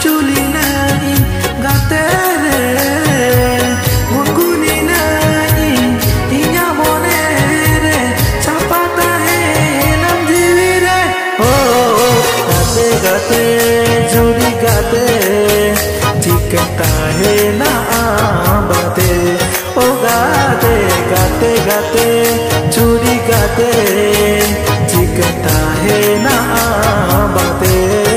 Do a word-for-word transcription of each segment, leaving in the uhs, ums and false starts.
chuli nai gatere gunguni nai inya monere chapata he nam divire oh gate gate juri gate tikta he na abate oh gate gate gate juri gate tikta he na abate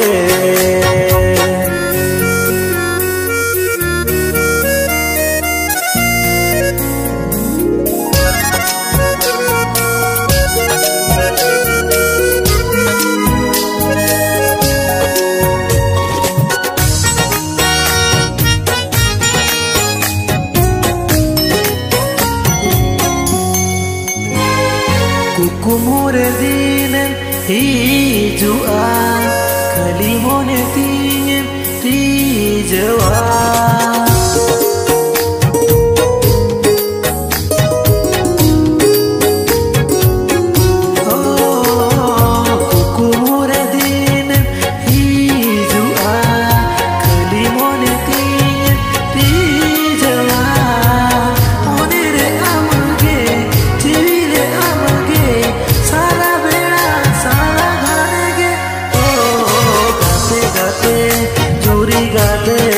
Kumure dinen hijua kalimone tingen tijawa oh kumure dinen hijua kalimone tingen tijawa onere amage tivire amage sara bela sara ghane ge oh gate gate juri gate